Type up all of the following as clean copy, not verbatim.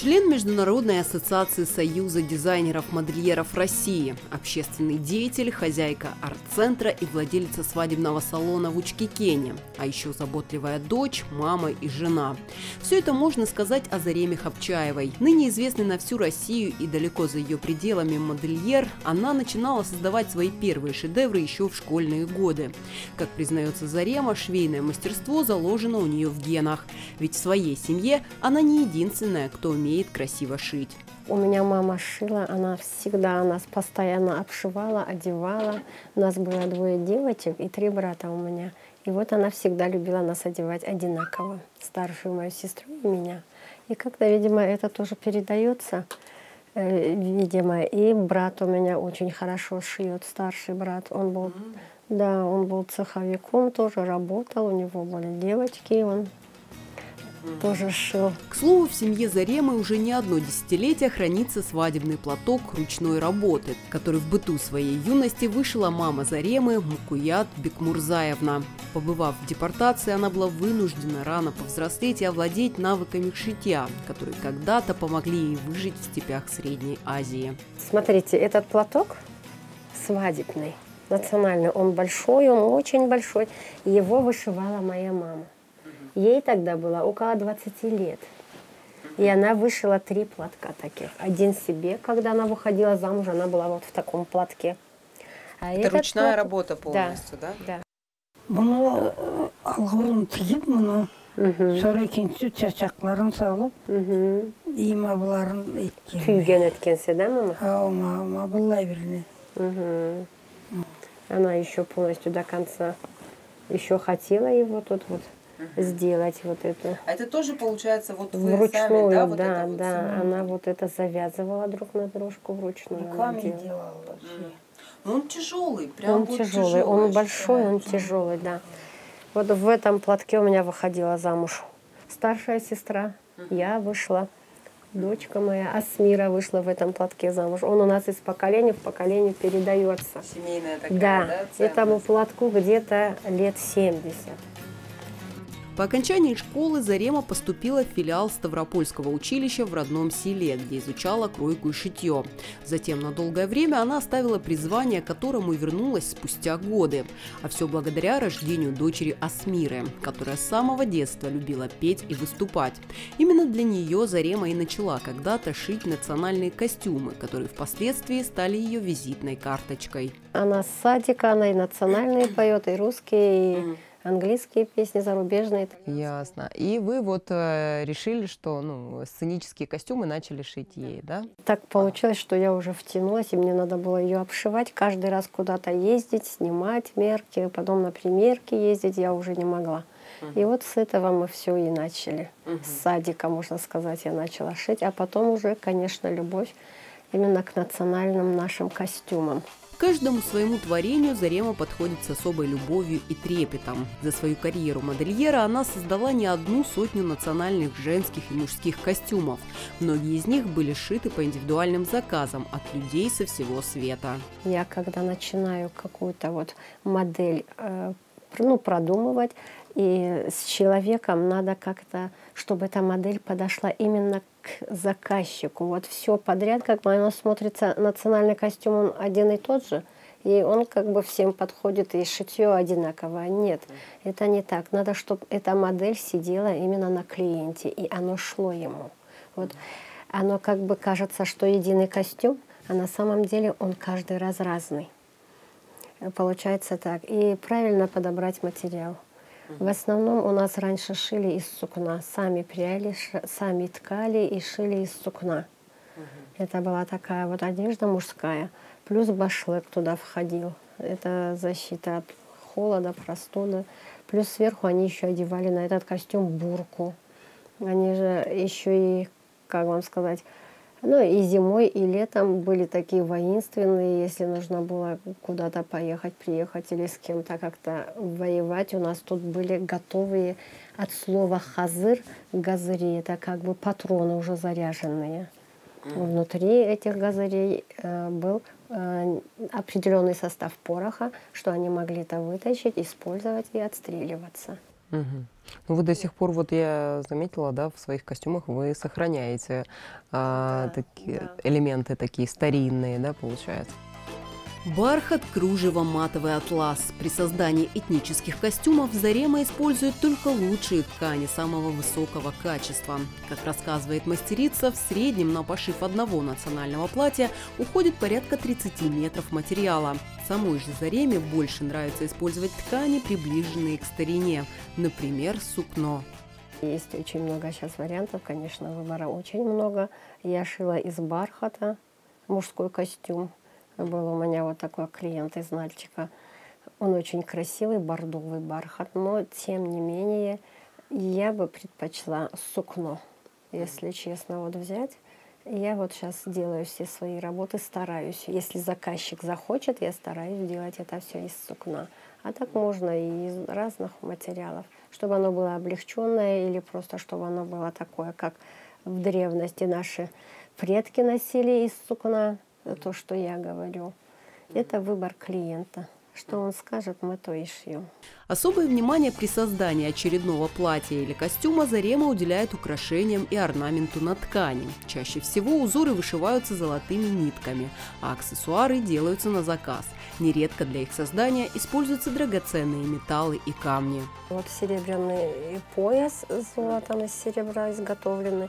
Член Международной ассоциации Союза дизайнеров-модельеров России, общественный деятель, хозяйка арт-центра и владелица свадебного салона в Учкикене, а еще заботливая дочь, мама и жена. Все это можно сказать о Зареме Хапчаевой. Ныне известной на всю Россию и далеко за ее пределами модельер, она начинала создавать свои первые шедевры еще в школьные годы. Как признается Зарема, швейное мастерство заложено у нее в генах. Ведь в своей семье она не единственная, кто умеет красиво шить. У меня мама шила, она всегда нас постоянно обшивала, одевала. У нас было 2 девочек и 3 брата у меня. И вот она всегда любила нас одевать одинаково, старшую мою сестру и меня. И как-то, видимо, это тоже передается, видимо. И брат у меня очень хорошо шьет, старший брат. Он был, да, он был цеховиком, тоже работал, у него были девочки, он тоже шил. К слову, в семье Заремы уже не одно десятилетие хранится свадебный платок ручной работы, который в быту своей юности вышила мама Заремы Мукуят Бекмурзаевна. Побывав в депортации, она была вынуждена рано повзрослеть и овладеть навыками шитья, которые когда-то помогли ей выжить в степях Средней Азии. Смотрите, этот платок свадебный, национальный, он большой, он очень большой. Его вышивала моя мама. Ей тогда было около 20 лет. И она вышила 3 платка таких. Один себе, когда она выходила замуж, она была вот в таком платке. А это ручная работа полностью, да? Да. Bunu algırın tizip bunu sonra ikincisi çaçakların salıp imabların etken. Tüygen etkенсе, да, мама? Мабылай birini. Она еще полностью до конца еще хотела его тут вот сделать вот это. А это тоже получается вот вы вручную, сами, да? Вот да, это да. Вот она вот это завязывала друг на дружку вручную. Руками делала. Но он тяжелый, прям он тяжелый, он большой, он тяжелый, да. Вот в этом платке у меня выходила замуж старшая сестра, я вышла, дочка моя Асмира вышла в этом платке замуж. Он у нас из поколения в поколение передается. Семейная такая, да? Этому платку где-то лет 70. По окончании школы Зарема поступила в филиал Ставропольского училища в родном селе, где изучала кройку и шитье. Затем на долгое время она оставила призвание, к которому вернулась спустя годы. А все благодаря рождению дочери Асмиры, которая с самого детства любила петь и выступать. Именно для нее Зарема и начала когда-то шить национальные костюмы, которые впоследствии стали ее визитной карточкой. Она с садика, она и национальные поет, и русские, и английские песни, зарубежные. Ясно. И вы вот решили, что сценические костюмы начали шить ей, да? Так получилось, что я уже втянулась, и мне надо было ее обшивать. Каждый раз куда-то ездить, снимать мерки, потом на примерки ездить я уже не могла. И вот с этого мы все и начали. С садика, можно сказать, я начала шить. А потом уже, конечно, любовь именно к национальным нашим костюмам. Каждому своему творению Зарема подходит с особой любовью и трепетом. За свою карьеру модельера она создала не 100 национальных женских и мужских костюмов. Многие из них были сшиты по индивидуальным заказам от людей со всего света. Я когда начинаю какую-то вот модель продумывать, и с человеком надо как-то, чтобы эта модель подошла именно к заказчику. Вот все подряд, как бы оно смотрится, национальный костюм он один и тот же, и он как бы всем подходит, и шитье одинаковое. Нет, это не так. Надо, чтобы эта модель сидела именно на клиенте, и оно шло ему. Вот оно как бы кажется, что единый костюм, а на самом деле он каждый раз разный. Получается так. И правильно подобрать материал. В основном у нас раньше шили из сукна. Сами пряли, сами ткали и шили из сукна. Это была такая вот одежда мужская. Плюс башлык туда входил. Это защита от холода, простуды. Плюс сверху они еще одевали на этот костюм бурку. Они же еще и, как вам сказать, и зимой, и летом были такие воинственные, если нужно было куда-то поехать, приехать или с кем-то как-то воевать. У нас тут были готовые от слова «хазыр» газыри, это как бы патроны уже заряженные. Внутри этих газырей был определенный состав пороха, что они могли это вытащить, использовать и отстреливаться. Мгм. Ну, вы до сих пор, вот я заметила, да, в своих костюмах вы сохраняете такие элементы такие старинные, да, получается? Бархат, кружево, матовый атлас. При создании этнических костюмов Зарема использует только лучшие ткани самого высокого качества. Как рассказывает мастерица, в среднем на пошив одного национального платья уходит порядка 30 метров материала. Самой же Зареме больше нравится использовать ткани, приближенные к старине, например, сукно. Есть очень много сейчас вариантов, конечно, выбора очень много. Я шила из бархата мужской костюм. Был у меня вот такой клиент из Нальчика. Он очень красивый, бордовый бархат, но тем не менее я бы предпочла сукно, если честно, вот взять. Я вот сейчас делаю все свои работы, стараюсь. Если заказчик захочет, я стараюсь делать это все из сукна. А так можно и из разных материалов, чтобы оно было облегченное или просто чтобы оно было такое, как в древности наши предки носили из сукна. То, что я говорю, это выбор клиента. Что он скажет, мы то и шьем. Особое внимание при создании очередного платья или костюма Зарема уделяет украшениям и орнаменту на ткани. Чаще всего узоры вышиваются золотыми нитками, а аксессуары делаются на заказ. Нередко для их создания используются драгоценные металлы и камни. Вот серебряный пояс с золотом из серебра изготовленный.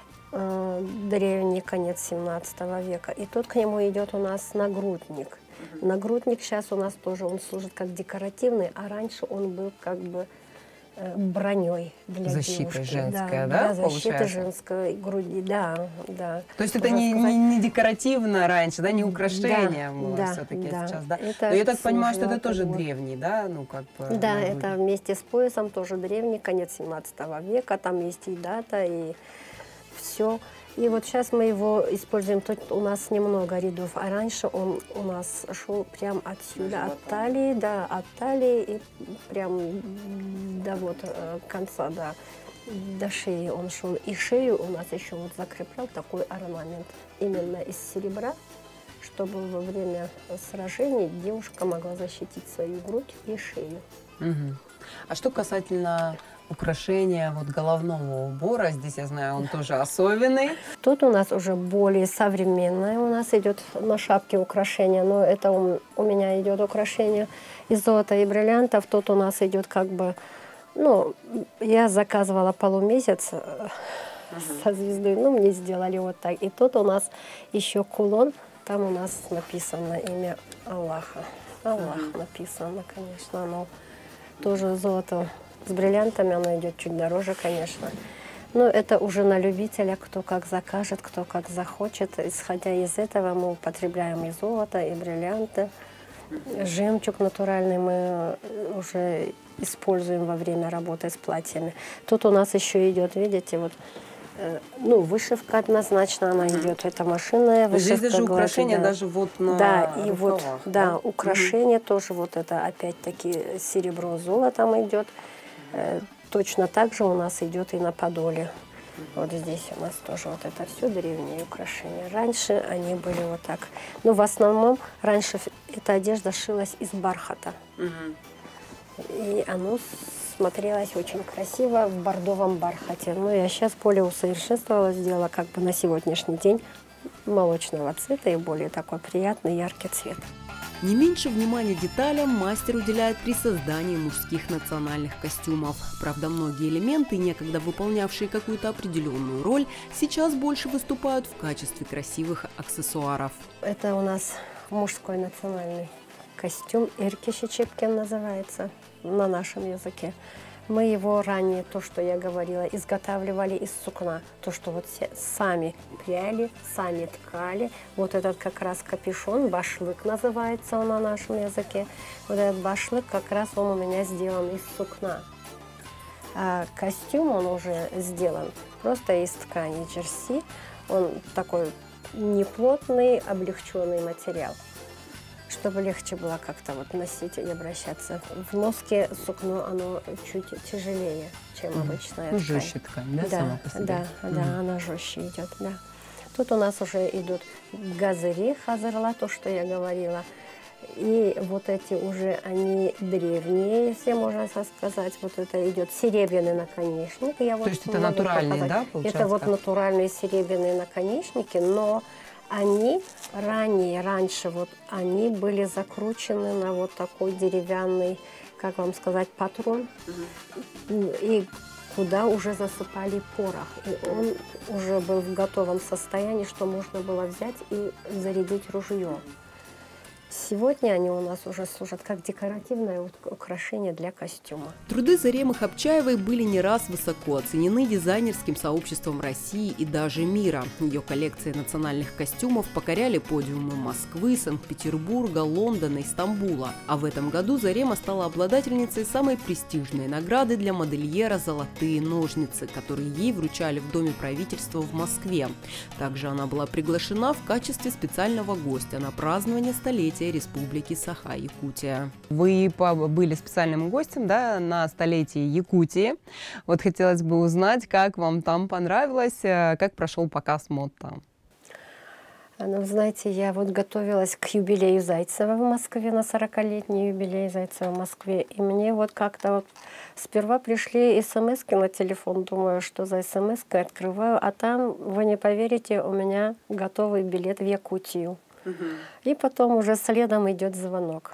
Древний, конец 17 века. И тут к нему идет у нас нагрудник. Нагрудник сейчас у нас тоже, он служит как декоративный, а раньше он был как бы броней для Защита девушки. женская, да, да, защита получается? женской груди, да. То есть это Можно сказать, не декоративно раньше, да, не украшение да, было да, все-таки да. сейчас, да? Это Но я так понимаю, что это служило тоже как бы- древний, да, ну как бы. Да, нагрудник. это вместе с поясом тоже древний, конец 17 века, там есть и дата, и все. И вот сейчас мы его используем, тут у нас немного рядов, а раньше он у нас шел прям отсюда, от талии, да, от талии и прям до вот конца, да, до шеи он шел. И шею у нас еще вот закреплял такой орнамент именно из серебра, чтобы во время сражений девушка могла защитить свою грудь и шею. Мгм. А что касательно украшения вот головного убора, здесь я знаю, он тоже особенный. Тут у нас уже более современное, у нас идет на шапке украшение, но это у меня идет украшение из золота и бриллиантов. Тут у нас идет как бы, ну, я заказывала полумесяц со звездой, ну, мне сделали вот так. И тут у нас еще кулон, там у нас написано имя Аллаха. Аллах написано, конечно, оно тоже золото с бриллиантами, оно идет чуть дороже, конечно. Но это уже на любителя, кто как закажет, кто как захочет. Исходя из этого мы употребляем и золото, и бриллианты. Жемчуг натуральный мы уже используем во время работы с платьями. Тут у нас еще идет, видите, вот, ну, вышивка однозначно, она идет. Это машинная вышивка. Здесь даже украшения, да. даже вот на Да, и вот, рукавах, да, украшения тоже, вот это опять-таки серебро, золотом идет. Точно так же у нас идет и на подоле. Вот здесь у нас тоже вот это все древние украшения. Раньше они были вот так. Но в основном раньше эта одежда шилась из бархата. И оно смотрелось очень красиво в бордовом бархате. Но я сейчас более усовершенствовала, сделала как бы на сегодняшний день молочного цвета и более такой приятный яркий цвет. Не меньше внимания деталям мастер уделяет при создании мужских национальных костюмов. Правда, многие элементы, некогда выполнявшие какую-то определенную роль, сейчас больше выступают в качестве красивых аксессуаров. Это у нас мужской национальный костюм, Иркиши Чепкин называется на нашем языке. Мы его ранее, то, что я говорила, изготавливали из сукна. То, что вот все сами пряли, сами ткали. Вот этот как раз капюшон, башлык называется он на нашем языке. Вот этот башлык как раз он у меня сделан из сукна. А костюм он уже сделан просто из ткани джерси. Он такой неплотный, облегченный материал, чтобы легче было как-то вот носить и обращаться. В носке сукно, оно чуть тяжелее, чем обычная ткань. Жестче ткань, да, сама по себе? Да, она жестче идет, да. Тут у нас уже идут газыри, хазырла, то, что я говорила. И вот эти уже, они древние, если можно сказать. Вот это идет серебряный наконечник. То есть это натуральные, да, получается? Это вот натуральные серебряные наконечники, но они раньше вот они были закручены на вот такой деревянный, как вам сказать, патрон. И куда уже засыпали порох. И он уже был в готовом состоянии, что можно было взять и зарядить ружье. Сегодня они у нас уже служат как декоративное украшение для костюма. Труды Заремы Хапчаевой были не раз высоко оценены дизайнерским сообществом России и даже мира. Ее коллекции национальных костюмов покоряли подиумы Москвы, Санкт-Петербурга, Лондона и Стамбула. А в этом году Зарема стала обладательницей самой престижной награды для модельера «Золотые ножницы», которые ей вручали в Доме правительства в Москве. Также она была приглашена в качестве специального гостя на празднование столетия Республики Саха-Якутия. Вы были специальным гостем, да, на столетии Якутии. Вот хотелось бы узнать, как вам там понравилось, как прошел показ мод там. Ну, знаете, я вот готовилась к юбилею Зайцева в Москве, на 40-летний юбилей Зайцева в Москве. И мне вот как-то вот сперва пришли смс-ки на телефон, думаю, что за смс-ки, открываю, а там, вы не поверите, у меня готовый билет в Якутию. И потом уже следом идет звонок.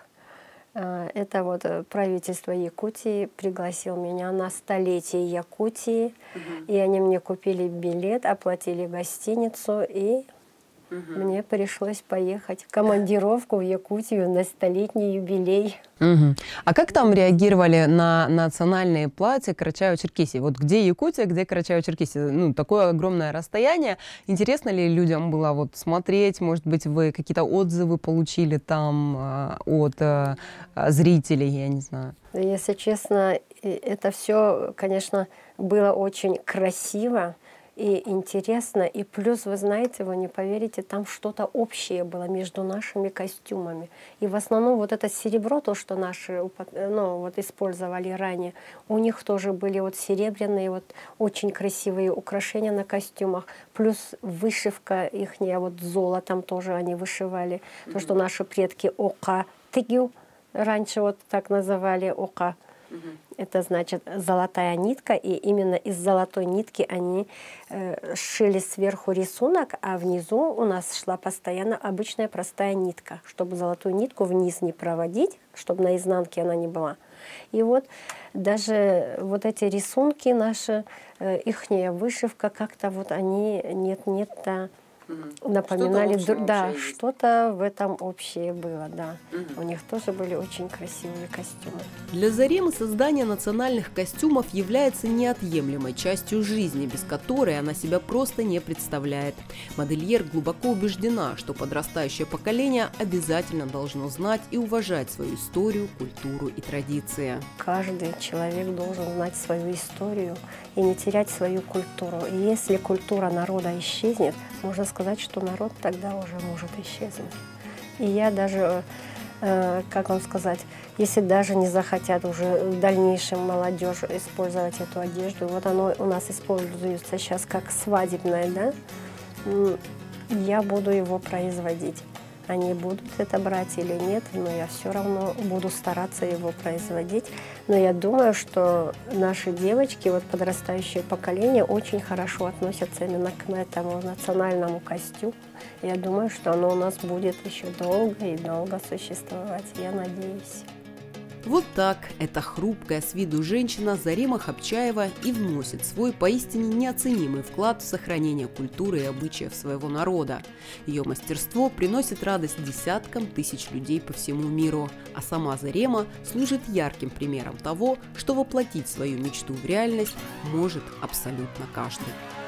Это вот правительство Якутии пригласило меня на столетие Якутии. И они мне купили билет, оплатили гостиницу, и мне пришлось поехать в командировку в Якутию на столетний юбилей. А как там реагировали на национальные платья Карачаево-Черкесии? Вот где Якутия, где Карачаево-Черкесия? Ну, такое огромное расстояние. Интересно ли людям было вот смотреть? Может быть, вы какие-то отзывы получили там от зрителей, я не знаю. Если честно, это все, конечно, было очень красиво и интересно. И плюс, вы знаете, вы не поверите, там что-то общее было между нашими костюмами. И в основном вот это серебро, то, что наши вот использовали ранее, у них тоже были вот серебряные, вот очень красивые украшения на костюмах. Плюс вышивка ихняя, вот золотом тоже они вышивали. То, что наши предки ока тыгю, раньше вот так называли ока. Это значит золотая нитка, и именно из золотой нитки они сшили сверху рисунок, а внизу у нас шла постоянно обычная простая нитка, чтобы золотую нитку вниз не проводить, чтобы на изнанке она не была. И вот даже вот эти рисунки наши, ихняя вышивка, как-то вот они нет-нет-то напоминали, да, что-то в этом общее было, да. У них тоже были очень красивые костюмы. Для Заремы создание национальных костюмов является неотъемлемой частью жизни, без которой она себя просто не представляет. Модельер глубоко убеждена, что подрастающее поколение обязательно должно знать и уважать свою историю, культуру и традиции. Каждый человек должен знать свою историю и не терять свою культуру. И если культура народа исчезнет, можно сказать, что народ тогда уже может исчезнуть. И я даже, как вам сказать, если даже не захотят уже в дальнейшем молодежь использовать эту одежду, вот оно у нас используется сейчас как свадебное, да, я буду его производить. Они будут это брать или нет, но я все равно буду стараться его производить. Но я думаю, что наши девочки, вот подрастающее поколение, очень хорошо относятся именно к этому национальному костюму. Я думаю, что оно у нас будет еще долго и долго существовать, я надеюсь. Вот так эта хрупкая с виду женщина Зарема Хапчаева и вносит свой поистине неоценимый вклад в сохранение культуры и обычаев своего народа. Ее мастерство приносит радость десяткам тысяч людей по всему миру, а сама Зарема служит ярким примером того, что воплотить свою мечту в реальность может абсолютно каждый.